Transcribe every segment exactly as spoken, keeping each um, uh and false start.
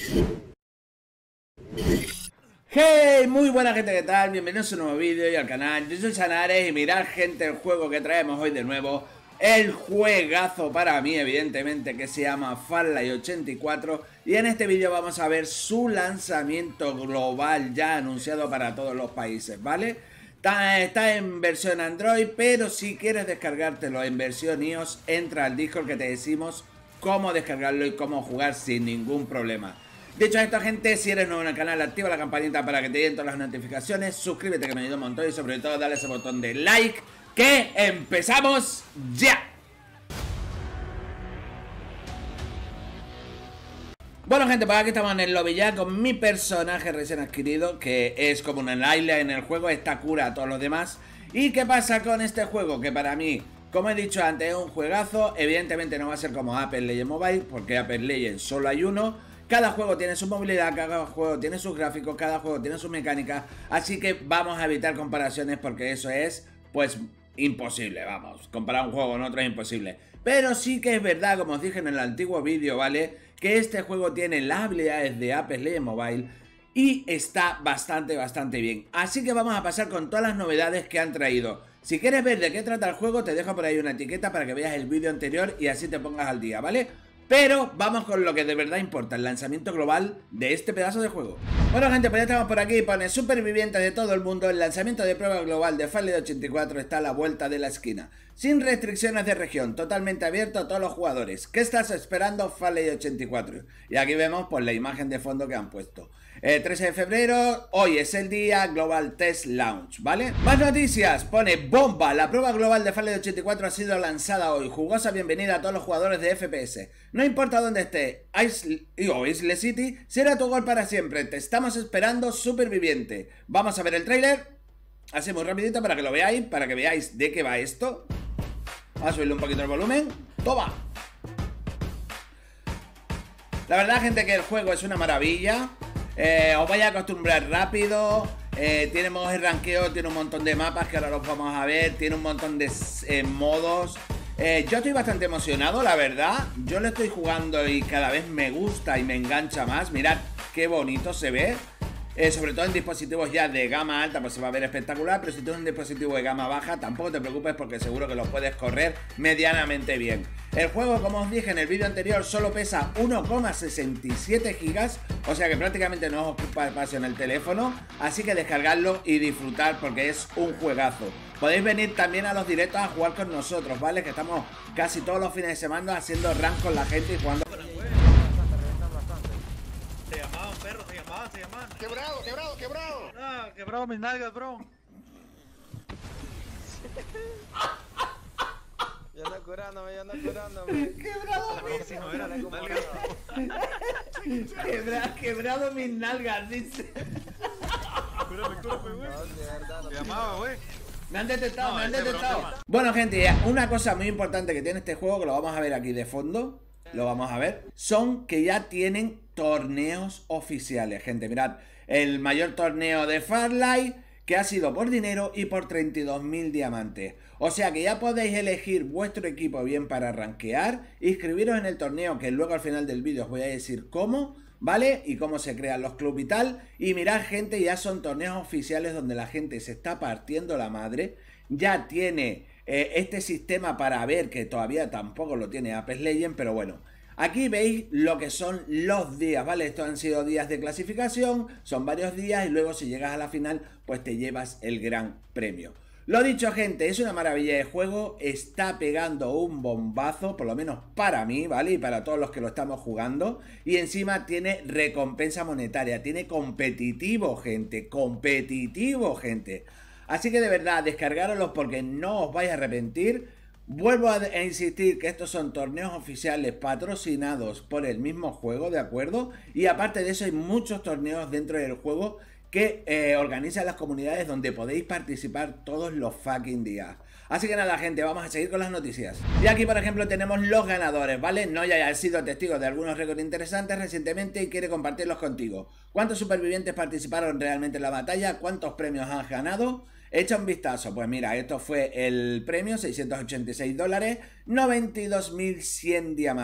Hey, muy buena gente, ¿qué tal? Bienvenidos a un nuevo vídeo y al canal. Yo soy Sanares y mirad, gente, el juego que traemos hoy de nuevo. El juegazo para mí, evidentemente, que se llama Farlight ochenta y cuatro. Y en este vídeo vamos a ver su lanzamiento global ya anunciado para todos los países, ¿vale? Está, está en versión Android, pero si quieres descargártelo en versión iOS, entra al Discord que te decimos cómo descargarlo y cómo jugar sin ningún problema. Dicho esto, gente, si eres nuevo en el canal, activa la campanita para que te lleguen todas las notificaciones, suscríbete que me ayuda un montón y sobre todo dale ese botón de like, que empezamos ya. Bueno, gente, pues aquí estamos en el lobby ya con mi personaje recién adquirido, que es como una Layla en el juego, está cura a todos los demás. ¿Y qué pasa con este juego? Que para mí, como he dicho antes, es un juegazo. Evidentemente no va a ser como Apex Legends Mobile, porque Apex Legends solo hay uno. Cada juego tiene su movilidad, cada juego tiene sus gráficos, cada juego tiene sus mecánicas. Así que vamos a evitar comparaciones porque eso es, pues, imposible, vamos. Comparar un juego con otro es imposible. Pero sí que es verdad, como os dije en el antiguo vídeo, ¿vale? Que este juego tiene las habilidades de Apex Legends Mobile y está bastante, bastante bien. Así que vamos a pasar con todas las novedades que han traído. Si quieres ver de qué trata el juego, te dejo por ahí una etiqueta para que veas el vídeo anterior y así te pongas al día, ¿vale? Pero vamos con lo que de verdad importa, el lanzamiento global de este pedazo de juego. Bueno, gente, pues ya estamos por aquí. Pone supervivientes de todo el mundo. El lanzamiento de prueba global de Farlight ochenta y cuatro está a la vuelta de la esquina. Sin restricciones de región, totalmente abierto a todos los jugadores. ¿Qué estás esperando, Farlight ochenta y cuatro? Y aquí vemos pues la imagen de fondo que han puesto. El trece de febrero, hoy es el día Global Test Launch, ¿vale? Más noticias, pone bomba. La prueba global de Farlight ochenta y cuatro ha sido lanzada hoy. Jugosa bienvenida a todos los jugadores de F P S. No importa dónde esté, Isle, o Isle City será tu gol para siempre. Te estamos esperando, superviviente. Vamos a ver el tráiler, así muy rapidito para que lo veáis, para que veáis de qué va esto. Vamos a subirle un poquito el volumen. ¡Toma! La verdad, gente, que el juego es una maravilla. Eh, os vais a acostumbrar rápido. eh, Tiene modos de ranqueo, tiene un montón de mapas que ahora los vamos a ver. Tiene un montón de eh, modos. eh, Yo estoy bastante emocionado, la verdad. Yo lo estoy jugando y cada vez me gusta y me engancha más. Mirad qué bonito se ve. Eh, sobre todo en dispositivos ya de gama alta, pues se va a ver espectacular. Pero si tienes un dispositivo de gama baja, tampoco te preocupes porque seguro que lo puedes correr medianamente bien. El juego, como os dije en el vídeo anterior, solo pesa uno coma sesenta y siete gigas, o sea que prácticamente no os ocupa espacio en el teléfono. Así que descargarlo y disfrutar porque es un juegazo. Podéis venir también a los directos a jugar con nosotros, ¿vale? Que estamos casi todos los fines de semana haciendo rank con la gente y jugando. Se llamaban perros, se llamaban, se llamaban. Quebrado, quebrado, quebrado. Ah, quebrado mis nalgas, bro. Ya anda curándome, ya anda curándome. Quebrado mis Si no era la Quebra, quebrado mis nalgas, dice. Cúrame, cúrame, güey. Se llamaba, güey. Me han detectado, No, me han ese detectado. broma. Bueno, gente, una cosa muy importante que tiene este juego, que lo vamos a ver aquí de fondo, lo vamos a ver, son que ya tienen torneos oficiales, gente. Mirad, el mayor torneo de Farlight, que ha sido por dinero y por treinta y dos mil diamantes. O sea que ya podéis elegir vuestro equipo bien para rankear, inscribiros en el torneo, que luego al final del vídeo os voy a decir cómo, ¿vale? Y cómo se crean los clubes y tal. Y mirad, gente, ya son torneos oficiales donde la gente se está partiendo la madre. Ya tiene eh, este sistema para ver, que todavía tampoco lo tiene Apex Legends, pero bueno. Aquí veis lo que son los días, ¿vale? Estos han sido días de clasificación, son varios días y luego si llegas a la final, pues te llevas el gran premio. Lo dicho, gente, es una maravilla de juego, está pegando un bombazo, por lo menos para mí, ¿vale? Y para todos los que lo estamos jugando. Y encima tiene recompensa monetaria, tiene competitivo, gente, competitivo, gente. Así que de verdad, descargároslos porque no os vais a arrepentir. Vuelvo a insistir que estos son torneos oficiales patrocinados por el mismo juego, ¿de acuerdo? Y aparte de eso hay muchos torneos dentro del juego que eh, organizan las comunidades donde podéis participar todos los fucking días. Así que nada, gente, vamos a seguir con las noticias. Y aquí, por ejemplo, tenemos los ganadores, ¿vale? Noya ya ha sido testigo de algunos récords interesantes recientemente y quiere compartirlos contigo. ¿Cuántos supervivientes participaron realmente en la batalla? ¿Cuántos premios han ganado? Echa un vistazo, pues mira, esto fue el premio, seiscientos ochenta y seis dólares, noventa y dos mil cien diamantes.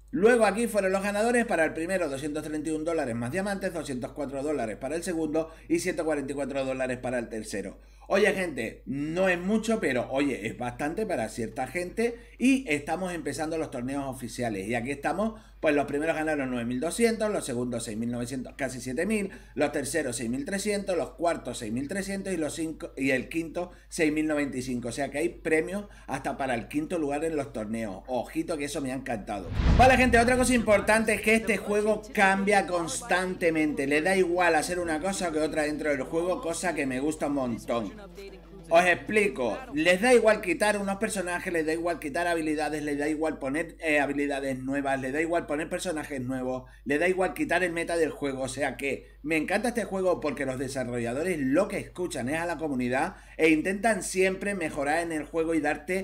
Luego aquí fueron los ganadores. Para el primero doscientos treinta y un dólares más diamantes, doscientos cuatro dólares para el segundo y ciento cuarenta y cuatro dólares para el tercero. Oye gente, no es mucho, pero oye, es bastante para cierta gente y estamos empezando los torneos oficiales. Y aquí estamos, pues los primeros ganaron nueve mil doscientos, los segundos seis mil novecientos, casi siete mil, los terceros seis mil trescientos, los cuartos seis mil trescientos y, los cinco, y el quinto seis mil noventa y cinco. O sea que hay premios hasta para el quinto lugar en los torneos. Ojito que eso me ha encantado. Vale gente, otra cosa importante es que este juego cambia constantemente. Le da igual hacer una cosa que otra dentro del juego, cosa que me gusta un montón. Os explico, les da igual quitar unos personajes, les da igual quitar habilidades, les da igual poner eh, habilidades nuevas, les da igual poner personajes nuevos, les da igual quitar el meta del juego. O sea que me encanta este juego porque los desarrolladores lo que escuchan es a la comunidad e intentan siempre mejorar en el juego y darte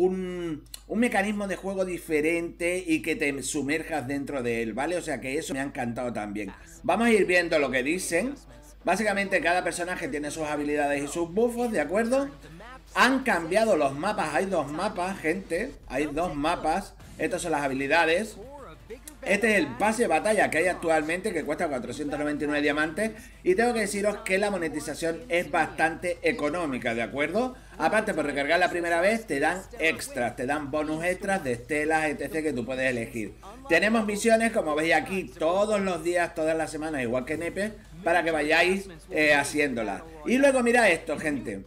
un, un mecanismo de juego diferente y que te sumerjas dentro de él, ¿vale? O sea que eso me ha encantado también. Vamos a ir viendo lo que dicen. Básicamente cada personaje tiene sus habilidades y sus buffos, ¿de acuerdo? Han cambiado los mapas, hay dos mapas, gente. Hay dos mapas. Estas son las habilidades. Este es el pase de batalla que hay actualmente, que cuesta cuatrocientos noventa y nueve diamantes. Y tengo que deciros que la monetización es bastante económica, ¿de acuerdo? Aparte, por recargar la primera vez, te dan extras, te dan bonus extras de estelas, etcétera, que tú puedes elegir. Tenemos misiones, como veis aquí, todos los días, todas las semanas, igual que Nepe, para que vayáis eh, haciéndolas. Y luego mirad esto, gente.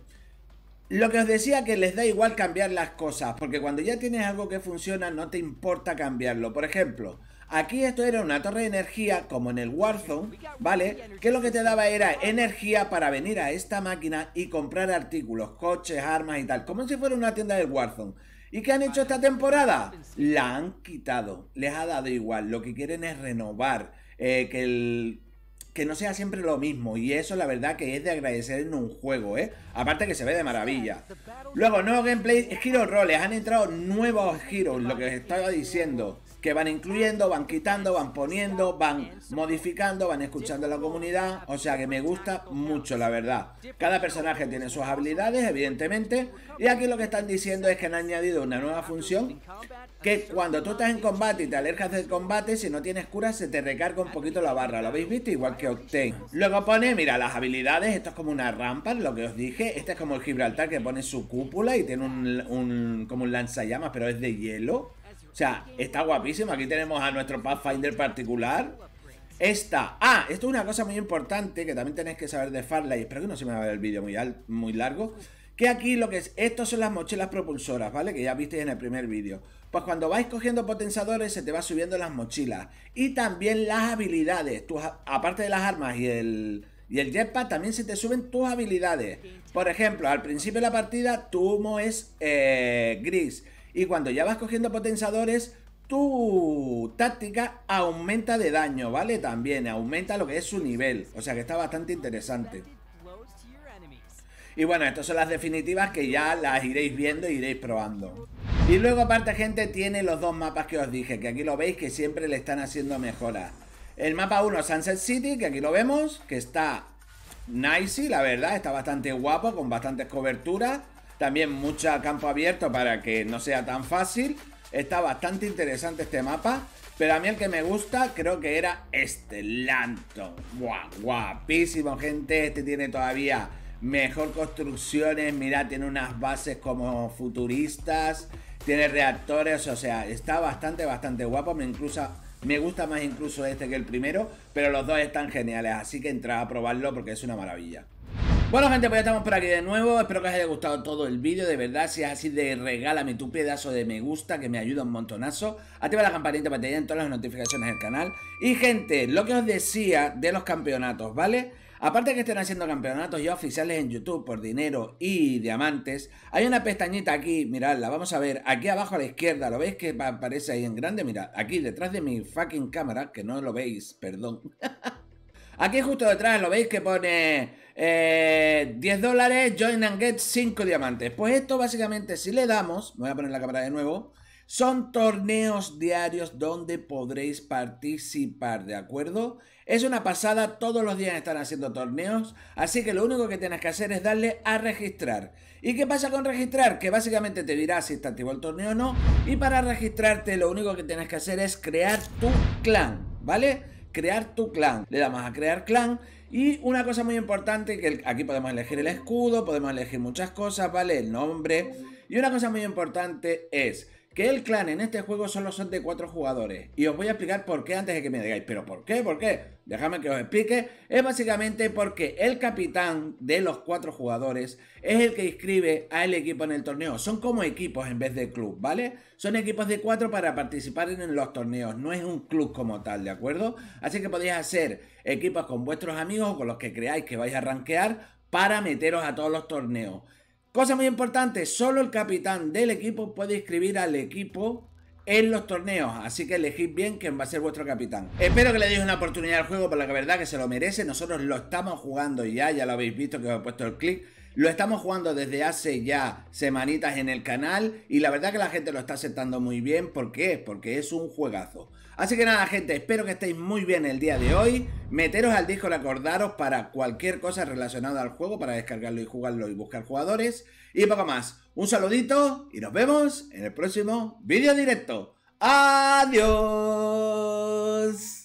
Lo que os decía, que les da igual cambiar las cosas, porque cuando ya tienes algo que funciona, no te importa cambiarlo. Por ejemplo, aquí esto era una torre de energía, como en el Warzone, ¿vale? Que lo que te daba era energía para venir a esta máquina y comprar artículos, coches, armas y tal, como si fuera una tienda del Warzone. ¿Y qué han hecho esta temporada? La han quitado, les ha dado igual, lo que quieren es renovar, eh, que el... que no sea siempre lo mismo, y eso la verdad que es de agradecer en un juego, ¿eh? Aparte que se ve de maravilla. Luego, nuevo gameplay, Hero Roles, han entrado nuevos heroes, lo que os estaba diciendo, que van incluyendo, van quitando, van poniendo, van modificando, van escuchando a la comunidad. O sea que me gusta mucho, la verdad. Cada personaje tiene sus habilidades, evidentemente, y aquí lo que están diciendo es que han añadido una nueva función, que cuando tú estás en combate y te alejas del combate, si no tienes cura se te recarga un poquito la barra. ¿Lo habéis visto? Igual que Octane. Luego pone, mira, las habilidades. Esto es como una rampa, lo que os dije. Este es como el Gibraltar, que pone su cúpula y tiene un, un como un lanzallamas, pero es de hielo. O sea, está guapísimo. Aquí tenemos a nuestro Pathfinder particular. Esta, ah, esto es una cosa muy importante que también tenéis que saber de Farlight. Espero que no se me va a ver el vídeo muy, muy largo. Que aquí lo que es, estos son las mochilas propulsoras, ¿vale? Que ya visteis en el primer vídeo. Pues cuando vais cogiendo potenciadores se te va subiendo las mochilas. Y también las habilidades. Tus, aparte de las armas y el, y el jetpack, también se te suben tus habilidades. Por ejemplo, al principio de la partida tu humo es eh, gris. Y cuando ya vas cogiendo potenciadores, tu táctica aumenta de daño, ¿vale? También aumenta lo que es su nivel. O sea que está bastante interesante. Y bueno, estas son las definitivas que ya las iréis viendo e iréis probando. Y luego aparte, gente, tiene los dos mapas que os dije, que aquí lo veis que siempre le están haciendo mejoras. El mapa uno, Sunset City, que aquí lo vemos, que está nice, la verdad, está bastante guapo, con bastantes coberturas. También mucho campo abierto para que no sea tan fácil. Está bastante interesante este mapa. Pero a mí el que me gusta creo que era este, Lanton. Guau, guapísimo, gente. Este tiene todavía mejor construcciones. Mirad, tiene unas bases como futuristas. Tiene reactores, o sea, está bastante, bastante guapo. Me, incluso, me gusta más incluso este que el primero. Pero los dos están geniales, así que entrad a probarlo porque es una maravilla. Bueno, gente, pues ya estamos por aquí de nuevo. Espero que os haya gustado todo el vídeo. De verdad, si es así, de regálame tu pedazo de me gusta, que me ayuda un montonazo. Activa la campanita para que te lleguen todas las notificaciones del canal. Y gente, lo que os decía de los campeonatos, ¿vale? Aparte de que estén haciendo campeonatos ya oficiales en YouTube por dinero y diamantes, hay una pestañita aquí, miradla, vamos a ver, aquí abajo a la izquierda, ¿lo veis que aparece ahí en grande? Mirad, aquí detrás de mi fucking cámara, que no lo veis, perdón. Aquí justo detrás lo veis que pone eh, diez dólares, join and get cinco diamantes. Pues esto básicamente, si le damos, me voy a poner la cámara de nuevo, Son torneos diarios donde podréis participar, ¿de acuerdo? Es una pasada, todos los días están haciendo torneos, así que lo único que tienes que hacer es darle a registrar. ¿Y qué pasa con registrar? Que básicamente te dirá si está activo el torneo o no, y para registrarte lo único que tienes que hacer es crear tu clan, ¿vale? Crear tu clan. Le damos a crear clan. Y una cosa muy importante, que aquí podemos elegir el escudo, podemos elegir muchas cosas, ¿vale? El nombre. Y una cosa muy importante es que el clan en este juego solo son de cuatro jugadores. Y os voy a explicar por qué antes de que me digáis, ¿pero por qué? ¿Por qué? Dejadme que os explique. Es básicamente porque el capitán de los cuatro jugadores es el que inscribe al equipo en el torneo. Son como equipos en vez de club, ¿vale? Son equipos de cuatro para participar en los torneos. No es un club como tal, ¿de acuerdo? Así que podéis hacer equipos con vuestros amigos o con los que creáis que vais a rankear para meteros a todos los torneos. Cosa muy importante, solo el capitán del equipo puede inscribir al equipo en los torneos, así que elegid bien quién va a ser vuestro capitán. Espero que le deis una oportunidad al juego, por la que verdad que se lo merece. Nosotros lo estamos jugando ya, ya lo habéis visto que os he puesto el clic. Lo estamos jugando desde hace ya semanitas en el canal y la verdad que la gente lo está aceptando muy bien. ¿Por qué? Porque es un juegazo. Así que nada, gente, espero que estéis muy bien el día de hoy. Meteros al Discord, acordaros para cualquier cosa relacionada al juego, para descargarlo y jugarlo y buscar jugadores. Y poco más. Un saludito y nos vemos en el próximo vídeo directo. ¡Adiós!